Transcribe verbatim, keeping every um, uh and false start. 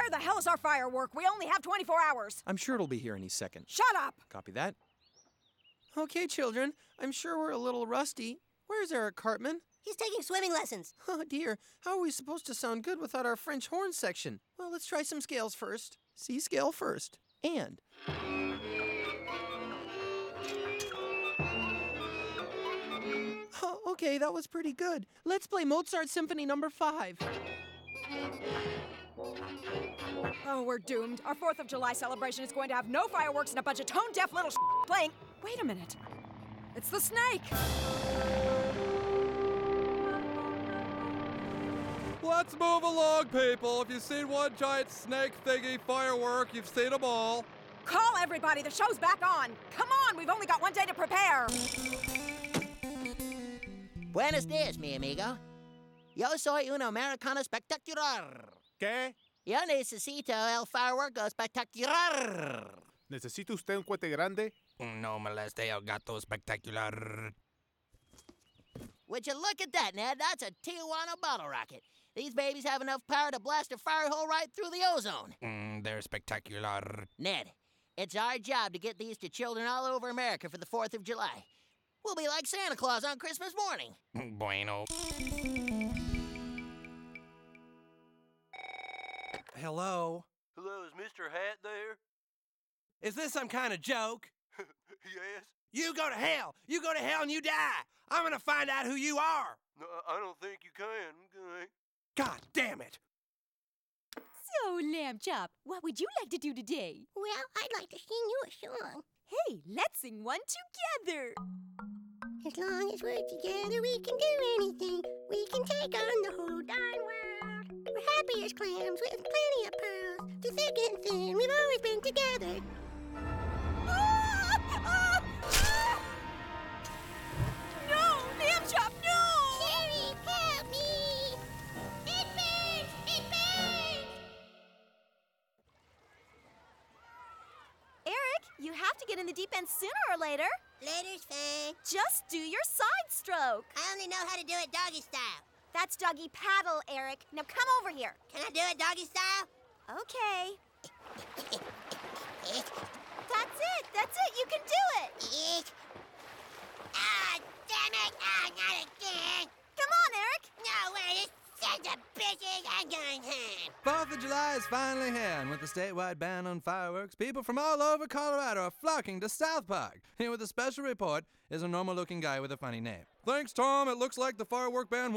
Where the hell is our firework? We only have twenty-four hours. I'm sure it'll be here any second. Shut up! Copy that. Okay, children, I'm sure we're a little rusty. Where's Eric Cartman? He's taking swimming lessons. Oh, dear. How are we supposed to sound good without our French horn section? Well, let's try some scales first. C scale first. And. Oh, okay, that was pretty good. Let's play Mozart Symphony number five. Oh, we're doomed. Our fourth of July celebration is going to have no fireworks and a bunch of tone-deaf little sh- playing. Wait a minute. It's the snake! Let's move along, people. If you've seen one giant snake thingy firework, you've seen them all. Call everybody. The show's back on. Come on, we've only got one day to prepare. Buenos dias, mi amigo. Yo soy un americano espectacular. ¿Qué? Yo necesito el fireworko espectacular. ¿Necesita usted un cohete grande? No moleste el gato espectacular. Would you look at that, Ned? That's a Tijuana bottle rocket. These babies have enough power to blast a fire hole right through the ozone. Mm, they're spectacular. Ned, it's our job to get these to children all over America for the fourth of July. We'll be like Santa Claus on Christmas morning. Bueno. Hello? Hello, is Mister Hat there? Is this some kind of joke? Yes? You go to hell! You go to hell and you die! I'm gonna find out who you are! No, I don't think you can. Okay. God damn it! So, Lamb Chop, what would you like to do today? Well, I'd like to sing you a song. Hey, let's sing one together. As long as we're together, we can do anything. We can take on the whole darn world. We're happy as clams with plenty of pearls. Through thick and thin, we've always been together. Ah! Ah! Ah! No! Lamb Chop, no! Jerry, help me! It burns! It burns! Eric, you have to get in the deep end sooner or later. Later's fine. Just do your side stroke. I only know how to do it doggy style. That's doggy paddle, Eric. Now come over here. Can I do it doggy style? Okay. That's it. That's it. You can do it. Ah, damn it. Ah, not again. Come on, Eric. No way. This sons of bitches. I'm going home. Fourth of July is finally here, and with the statewide ban on fireworks, people from all over Colorado are flocking to South Park. Here with a special report is a normal-looking guy with a funny name. Thanks, Tom. It looks like the firework ban